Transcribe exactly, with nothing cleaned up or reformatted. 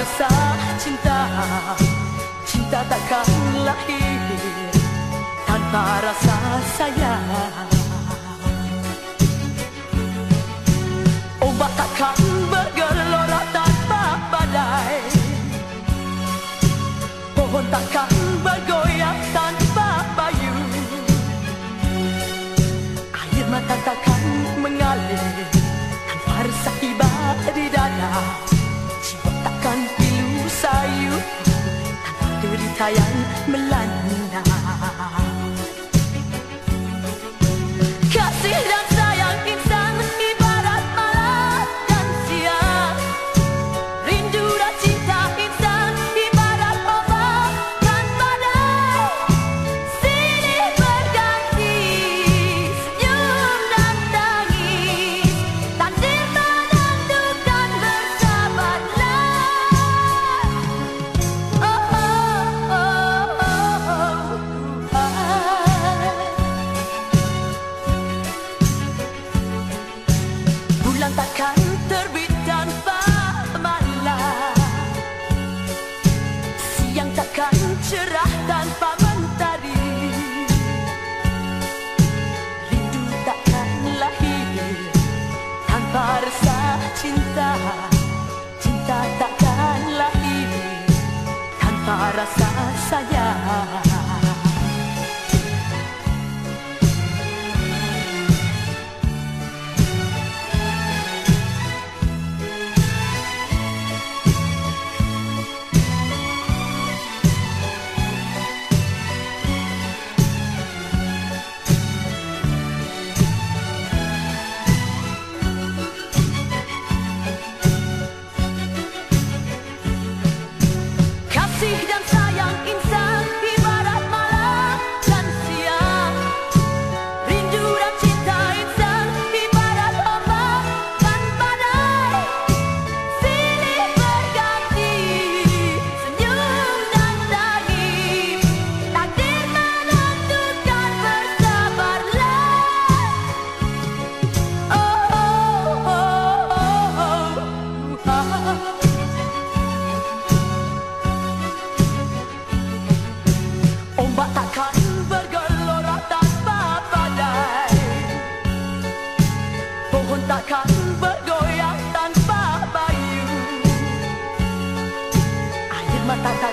rasa cinta, cinta takkan lahir tanpa rasa sayang. Ombak takkan bergelora tanpa badai, pohon takkan bergoyang tanpa bayu, air mata takkan mengalir tanpa rasa iba di dada, jiwa takkan pilu sayu tanpa derita yang melanda. Kasih dan sayang insan ibarat malam dan siang, rindu dan cinta insan ibarat ombak dan badai, silih berganti senyum dan tangis, takdir menentukan bersabarlah. Oh, oh, oh, oh, Tuhan. Bulan takkan terbit tanpa malam, siang takkan cerah tanpa mentari, rindu takkan lahir tanpa rasa cinta, cinta takkan lahir tanpa rasa sayang. Kasih dan sayang insan ibarat malam dan siang, rindu dan cinta insan ibarat ombak dan badai, silih berganti senyum dan tangis, takdir menentukan bersabarlah. Oh, oh, oh, oh, Tuhan. Ombak takkan bergelora tanpa badai, pohon takkan bergoyang tanpa bayu, air mata takkan